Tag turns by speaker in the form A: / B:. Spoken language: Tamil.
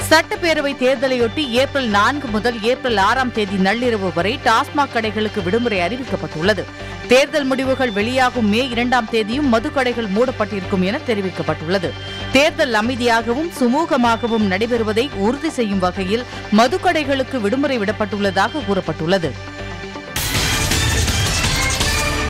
A: சட்டப்பேரவை தேர்தலையொட்டி ஏப்ரல் 4 முதல் ஏப்ரல் 6ஆம் தேதி நள்ளிரவு வரை டாஸ்மாக் கடைகளுக்கு விடுமுறை அறிவிக்கப்பட்டுள்ளது. தேர்தல் முடிவுகள் வெளியாகும் மே 2ஆம் தேதியும் மதுக்கடைகள் மூடப்பட்டிருக்கும் என தெரிவிக்கப்பட்டுள்ளது. தேர்தல் அமைதியாகவும் சுமூகமாகவும் நடைபெறுவதை உறுதி செய்யும் வகையில் மதுக்கடைகளுக்கு விடுமுறை விடப்பட்டுள்ளதாக கூறப்பட்டுள்ளது.